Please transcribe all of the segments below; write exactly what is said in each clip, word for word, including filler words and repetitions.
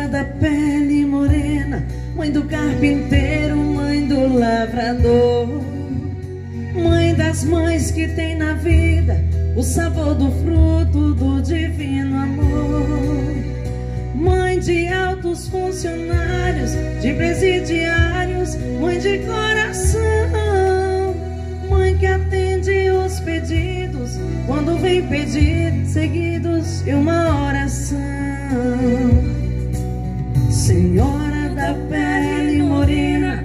Senhora da pele morena, mãe do carpinteiro, mãe do lavrador, mãe das mães que tem na vida o sabor do fruto do divino amor, mãe de altos funcionários, de presidiários, mãe de coração, mãe que atende os pedidos quando vem pedir seguidos e uma oração. Senhora da pele morena,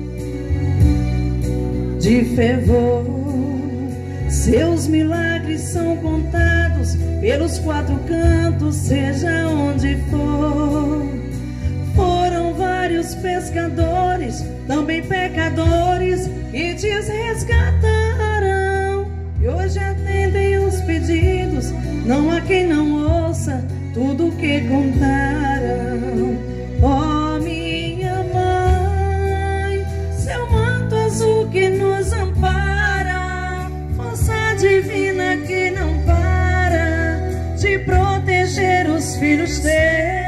de fervor, seus milagres são contados pelos quatro cantos, seja onde for. Foram vários pescadores, também pecadores, que te resgataram e hoje atendem os pedidos. Não há quem não ouça tudo o que contaram. Ó minha mãe, seu manto azul que nos ampara, força divina que não para de proteger os filhos teus.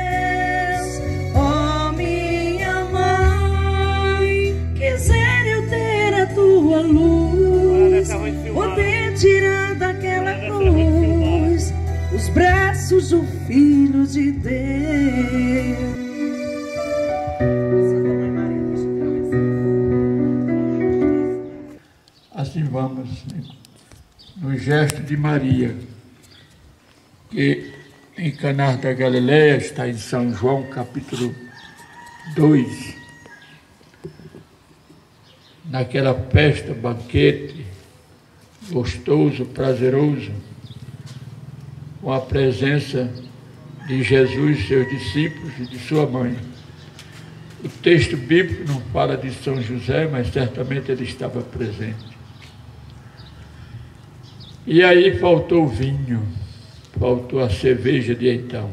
Ó minha mãe, quiser eu ter a tua luz, poder tirar daquela cruz os braços do Filho de Deus. Assim vamos no gesto de Maria, que em Caná da Galileia está em São João capítulo dois, naquela festa, banquete gostoso, prazeroso, com a presença de Jesus, seus discípulos e de sua mãe. O texto bíblico não fala de São José, mas certamente ele estava presente. E aí faltou o vinho, faltou a cerveja de então.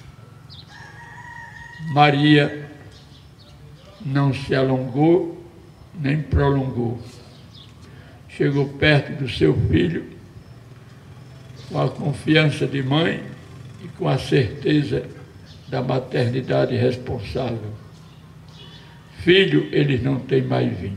Maria não se alongou nem prolongou. Chegou perto do seu filho com a confiança de mãe e com a certeza da maternidade responsável. Filho, eles não têm mais vinho.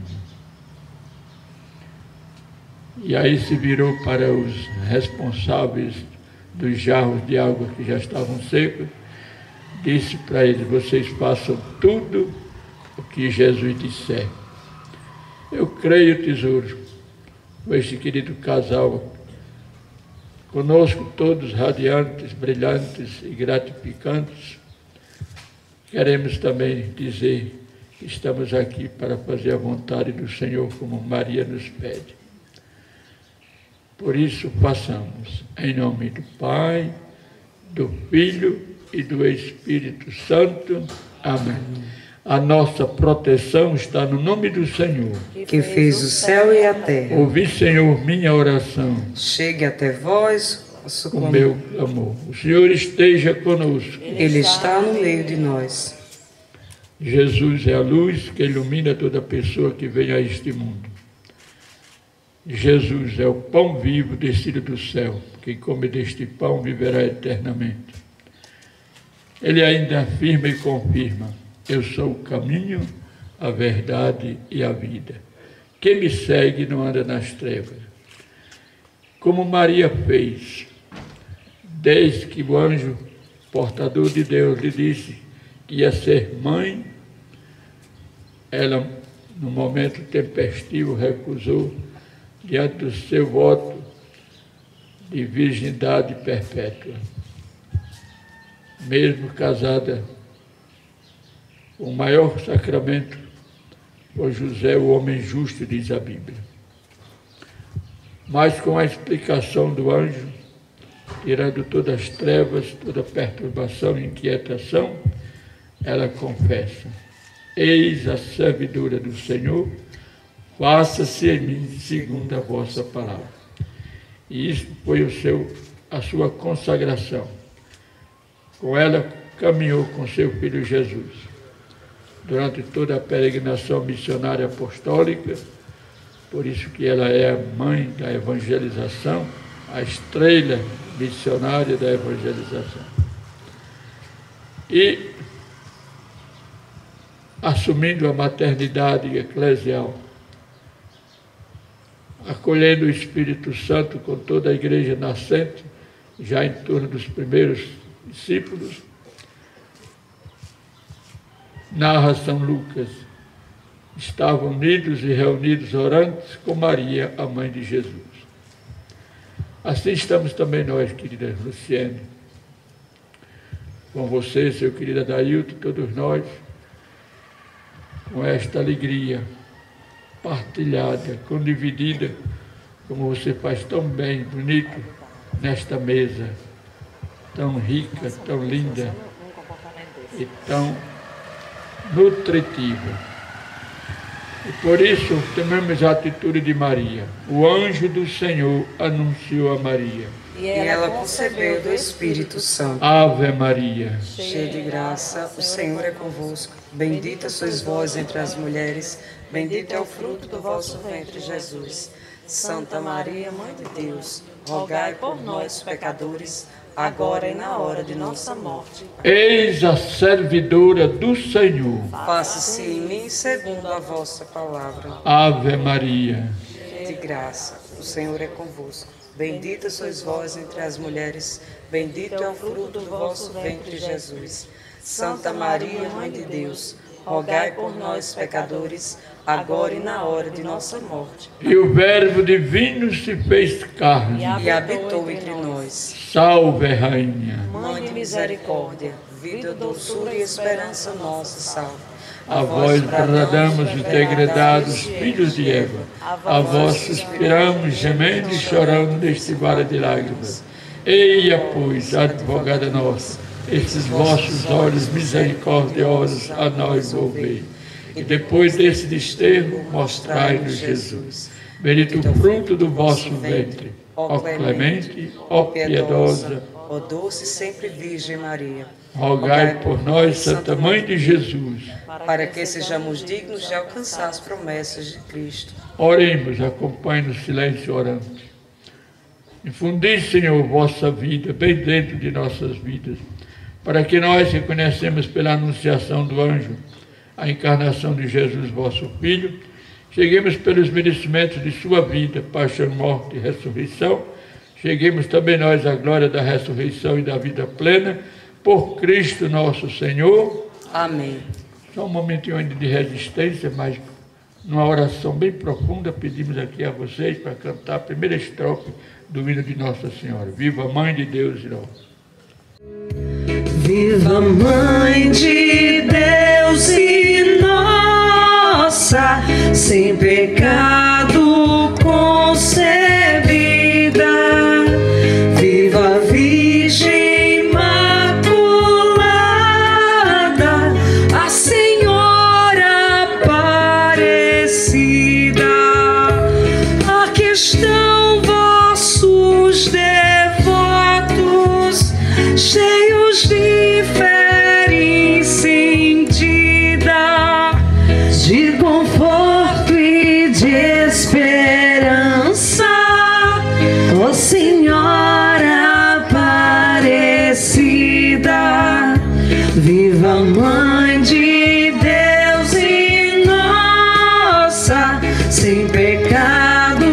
E aí se virou para os responsáveis dos jarros de água que já estavam secos, disse para eles: vocês façam tudo o que Jesus disser. Eu creio, tesouro, com este querido casal, conosco todos radiantes, brilhantes e gratificantes, queremos também dizer que estamos aqui para fazer a vontade do Senhor, como Maria nos pede. Por isso, façamos, em nome do Pai, do Filho e do Espírito Santo. Amém. A nossa proteção está no nome do Senhor, que fez o céu e a terra. Ouvi, Senhor, minha oração. Chegue até vós o meu amor. O Senhor esteja conosco. Ele está no meio de nós. Jesus é a luz que ilumina toda pessoa que vem a este mundo. Jesus é o pão vivo descido do céu. Quem come deste pão viverá eternamente. Ele ainda afirma e confirma: eu sou o caminho, a verdade e a vida. Quem me segue não anda nas trevas. Como Maria fez, desde que o anjo portador de Deus lhe disse que ia ser mãe, ela, no momento tempestivo, recusou diante do seu voto de virgindade perpétua. Mesmo casada, o maior sacramento foi José, o homem justo, diz a Bíblia. Mas com a explicação do anjo, tirando todas as trevas, toda perturbação e inquietação, ela confessa: eis a servidora do Senhor, faça-se em mim segundo a vossa palavra. E isso foi o seu, a sua consagração. Com ela caminhou com seu filho Jesus durante toda a peregrinação missionária apostólica, por isso que ela é a mãe da evangelização, a estrela missionária da evangelização. E assumindo a maternidade eclesial, acolhendo o Espírito Santo com toda a igreja nascente, já em torno dos primeiros discípulos, narra São Lucas, estavam unidos e reunidos orantes com Maria, a mãe de Jesus. Assim estamos também nós, querida Luciene, com você, seu querido Adailton, todos nós, com esta alegria partilhada, condividida, como você faz tão bem, bonito, nesta mesa, tão rica, tão linda e tão nutritiva. E por isso tomamos a atitude de Maria. O anjo do Senhor anunciou a Maria. E ela concebeu do Espírito Santo. Ave Maria, cheia de graça, o Senhor é convosco. Bendita sois vós entre as mulheres, bendito é o fruto do vosso ventre, Jesus. Santa Maria, Mãe de Deus, rogai por nós, pecadores, agora e na hora de nossa morte. Eis a servidora do Senhor. Faça-se em mim segundo a vossa palavra. Ave Maria, cheia de graça, o Senhor é convosco. Bendita sois vós entre as mulheres, bendito é o fruto do vosso ventre, Jesus. Santa Maria, Mãe de Deus, rogai por nós, pecadores, agora e na hora de nossa morte. E o Verbo divino se fez carne e habitou entre nós. Salve, Rainha, Mãe de misericórdia, vida, doçura e esperança nossa, salve. A vós bradamos os degredados filhos de Eva, a vós suspiramos, gemendo e chorando neste vale de lágrimas. Eia, pois, advogada nossa, estes vossos olhos misericordiosos a nós volvei. E depois desse desterro, mostrai-nos Jesus. Bendito o fruto do vosso ventre, ó clemente, ó piedosa, ó doce sempre Virgem Maria. Rogai por nós, Santa Mãe de Jesus, para que sejamos dignos de alcançar as promessas de Cristo. Oremos, acompanhe no silêncio orante. Infundi, Senhor, vossa vida bem dentro de nossas vidas, para que nós, que conhecemos pela anunciação do anjo a encarnação de Jesus, vosso Filho, cheguemos pelos merecimentos de sua vida, paixão, morte e ressurreição, cheguemos também nós à glória da ressurreição e da vida plena, por Cristo nosso Senhor. Amém. Só um momentinho ainda de resistência, mas numa oração bem profunda, pedimos aqui a vocês para cantar a primeira estrofe do hino de Nossa Senhora. Viva a Mãe de Deus e nós. Viva Mãe de Deus e nossa, sem pecado concebida. Viva Virgem Imaculada, a Senhora Aparecida. Aqui estão vossos devotos, cheios de fé incendida, de conforto e de esperança, ó Senhora Aparecida. Viva Mãe de Deus e nossa, sem pecado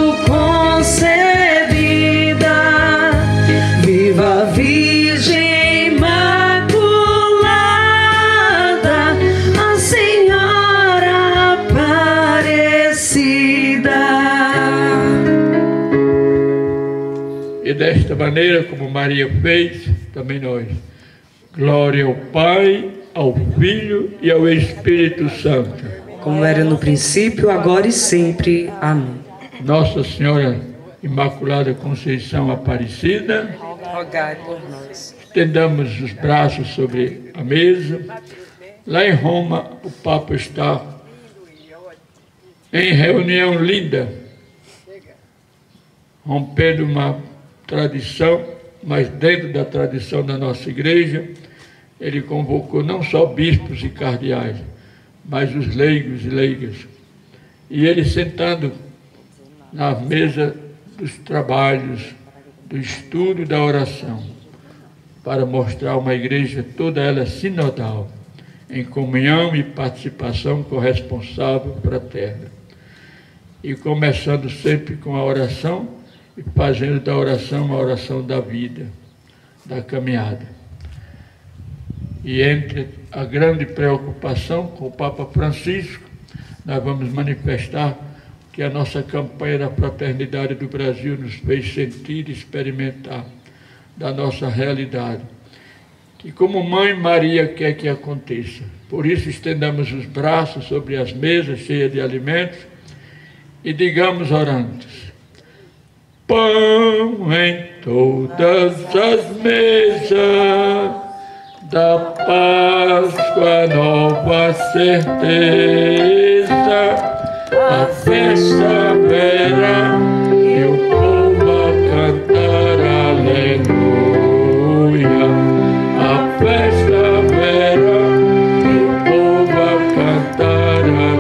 concebida. Viva Virgem Imaculada, a Senhora Aparecida. E desta maneira, como Maria fez, também nós. Glória ao Pai, ao Filho e ao Espírito Santo. Como era no princípio, agora e sempre. Amém. Nossa Senhora Imaculada Conceição Aparecida, Rogai por nós. estendamos os braços sobre a mesa. Lá em Roma, o Papa está em reunião linda, rompendo uma tradição, mas dentro da tradição da nossa igreja, ele convocou não só bispos e cardeais, mas os leigos e leigas. E ele sentando na mesa dos trabalhos, do estudo e da oração, para mostrar uma igreja toda ela sinodal, em comunhão e participação corresponsável fraterna. E começando sempre com a oração e fazendo da oração a oração da vida, da caminhada. E entre a grande preocupação com o Papa Francisco, nós vamos manifestar que a nossa campanha da Fraternidade do Brasil nos fez sentir e experimentar da nossa realidade, que como Mãe Maria quer que aconteça. Por isso estendamos os braços sobre as mesas cheias de alimentos e digamos orantes: pão em todas as mesas, da Páscoa nova certeza, a festa verá e o povo a cantar aleluia. A festa verá e o povo a cantar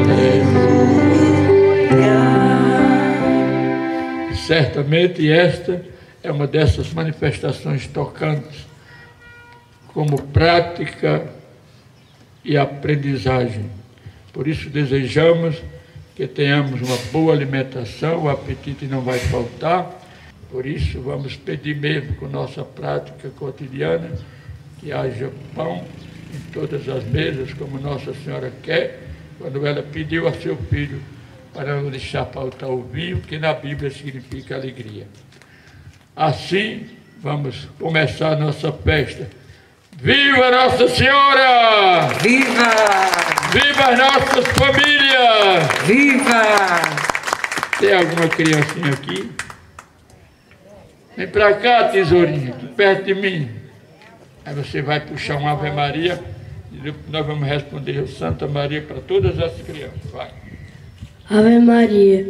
aleluia. E certamente esta é uma dessas manifestações tocantes, como prática e aprendizagem. Por isso desejamos que tenhamos uma boa alimentação, o apetite não vai faltar. Por isso vamos pedir mesmo com nossa prática cotidiana que haja pão em todas as mesas, como Nossa Senhora quer, quando ela pediu a seu filho para não deixar faltar o vinho, que na Bíblia significa alegria. Assim, vamos começar a nossa festa. Viva Nossa Senhora! Viva! Viva as nossas famílias! Viva! Tem alguma criancinha aqui? Vem pra cá, tesourinha, aqui perto de mim. Aí você vai puxar uma Ave Maria e nós vamos responder Santa Maria para todas as crianças. Vai. Ave Maria,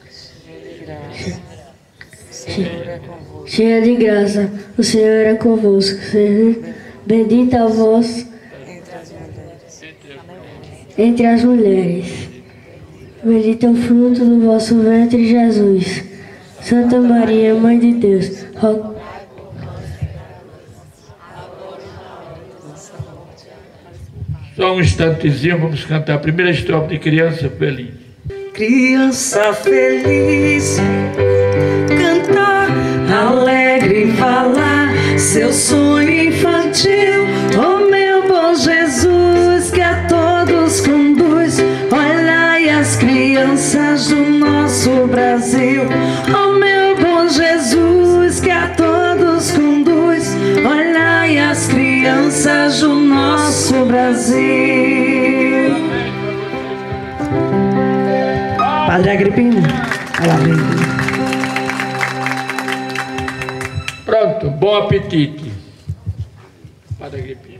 cheia de graça, o Senhor é convosco. Bendita vós entre as mulheres. Bendito é o fruto do vosso ventre, Jesus. Santa Maria, Mãe de Deus, roga. Só um instantezinho, vamos cantar a primeira estrofe de Criança Feliz. Criança feliz, cantar, alegre falar, seu sonho infantil, oh meu bom Jesus, que a todos conduz. Olhai as crianças do nosso Brasil, oh meu bom Jesus, que a todos conduz. Olhai as crianças do nosso Brasil. Padre Agripino, palavra. Pronto, bom apetite. Padre Agripino.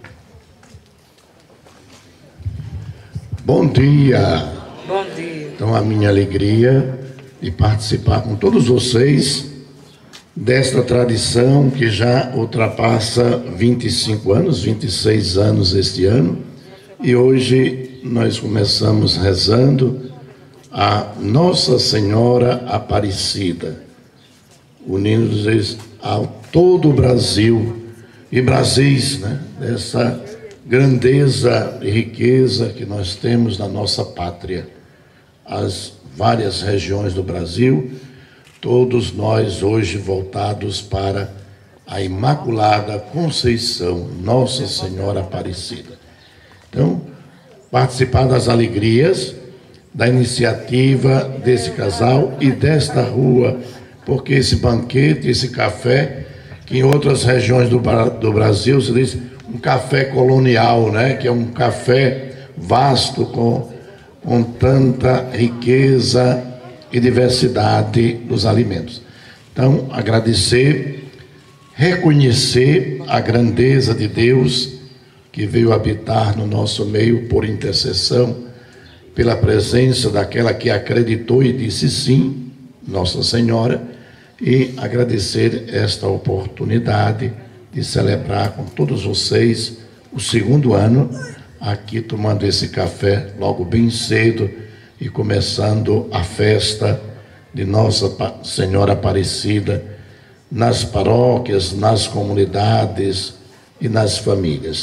Bom dia. Bom dia. Então, a minha alegria de participar com todos vocês desta tradição que já ultrapassa vinte e cinco anos, vinte e seis anos este ano, e hoje nós começamos rezando a Nossa Senhora Aparecida, unindo-nos a todo o Brasil e Brasis, né? Dessa grandeza e riqueza que nós temos na nossa pátria, as várias regiões do Brasil, todos nós hoje voltados para a Imaculada Conceição, Nossa Senhora Aparecida. Então, participar das alegrias da iniciativa desse casal e desta rua, porque esse banquete, esse café, que em outras regiões do, do Brasil se diz um café colonial, né? Que é um café vasto com, com tanta riqueza e diversidade dos alimentos. Então, agradecer, reconhecer a grandeza de Deus que veio habitar no nosso meio por intercessão, pela presença daquela que acreditou e disse sim, Nossa Senhora, e agradecer esta oportunidade de celebrar com todos vocês o segundo ano, aqui tomando esse café logo bem cedo e começando a festa de Nossa Senhora Aparecida nas paróquias, nas comunidades e nas famílias.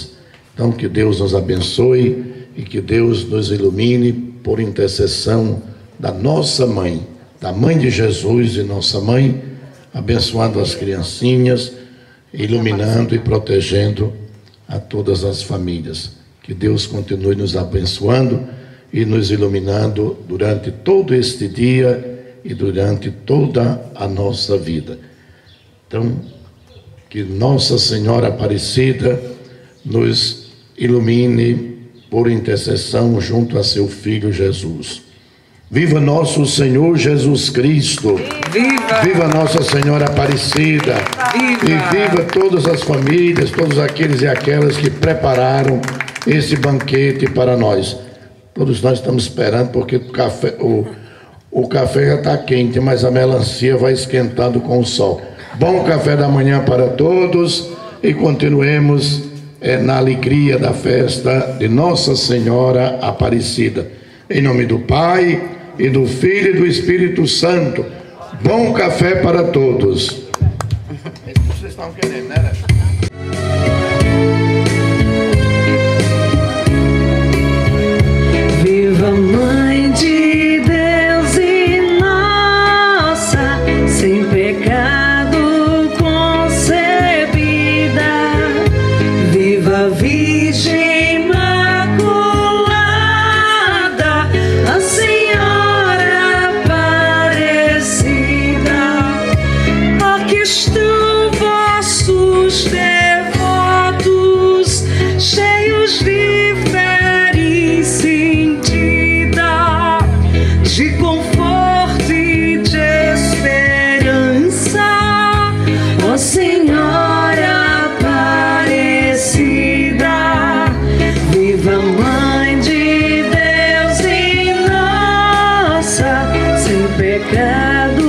Então, que Deus nos abençoe e que Deus nos ilumine por intercessão da nossa mãe, da mãe de Jesus e nossa mãe, abençoando as criancinhas, iluminando e protegendo a todas as famílias. Que Deus continue nos abençoando e nos iluminando durante todo este dia e durante toda a nossa vida. Então, que Nossa Senhora Aparecida nos ilumine por intercessão junto a seu Filho Jesus. Viva nosso Senhor Jesus Cristo! Viva! Viva Nossa Senhora Aparecida! Viva! E viva todas as famílias, todos aqueles e aquelas que prepararam esse banquete para nós. Todos nós estamos esperando, porque o café, o, o café já está quente, mas a melancia vai esquentando com o sol. Bom café da manhã para todos e continuemos é, na alegria da festa de Nossa Senhora Aparecida. Em nome do Pai, e do Filho e do Espírito Santo. Bom café para todos. Vocês estão querendo, né? Viva Mãe de Deus e nossa, sem pecado concebida. Viva Virgem Imaculada, a Senhora Aparecida. Orquestrou vossos devotos, cheios de fé e sentida, de conforto e de esperança, ó Senhora Aparecida. Viva Mãe de Deus e nossa, sem pecado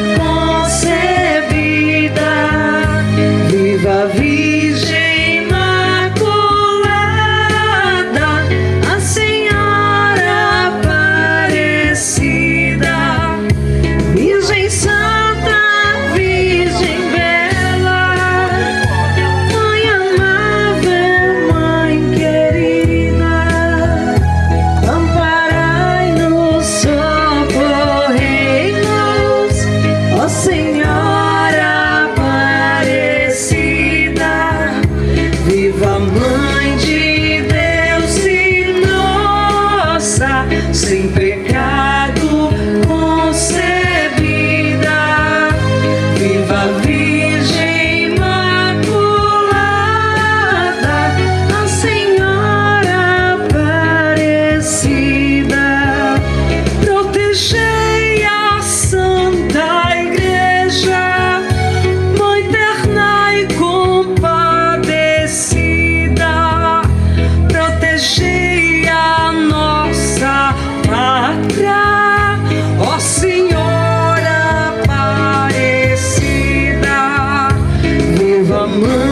concebida. Viva Virgem Imaculada, a Senhora Aparecida. Virgem Santa, Virgem Bela, Mãe amável, Mãe querida, amparai-nos, socorrei-nos, ó Senhora Aparecida. Viva Mãe de Deus e nossa, sem pecado concebida. Viva Virgem Imaculada, a Senhora Aparecida. Protegei a Santa Igreja, Mãe terna e compadecida. Protegei a nossa pátria, ó Senhora Aparecida. Viva Mãe